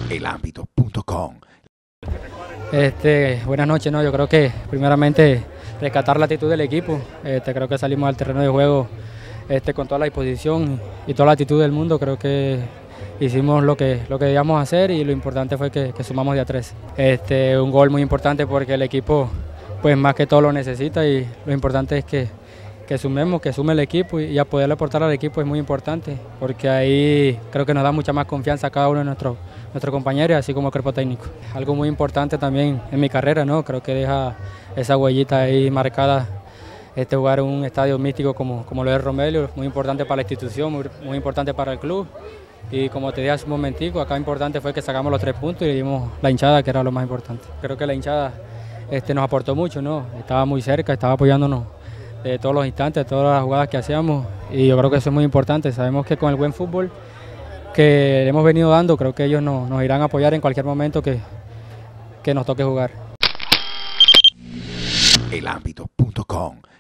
elambito.com. Buenas noches, ¿no? Yo creo que primeramente rescatar la actitud del equipo. Creo que salimos al terreno de juego con toda la disposición y toda la actitud del mundo. Creo que hicimos lo que debíamos hacer y lo importante fue que sumamos de a 3. Un gol muy importante porque el equipo pues más que todo lo necesita y lo importante es que sumemos, que sume el equipo y a poderle aportar al equipo es muy importante porque ahí creo que nos da mucha más confianza a cada uno de nuestros compañeros, así como el cuerpo técnico. Algo muy importante también en mi carrera, ¿no? Creo que deja esa huellita ahí marcada jugar en un estadio místico como lo es Romelio, muy importante para la institución, muy importante para el club. Y como te dije hace un momentico, acá importante fue que sacamos los 3 puntos y le dimos la hinchada, que era lo más importante. Creo que la hinchada nos aportó mucho, ¿no? Estaba muy cerca, estaba apoyándonos de todos los instantes, de todas las jugadas que hacíamos y yo creo que eso es muy importante. Sabemos que con el buen fútbol que le hemos venido dando, creo que ellos nos irán a apoyar en cualquier momento que nos toque jugar. elambito.com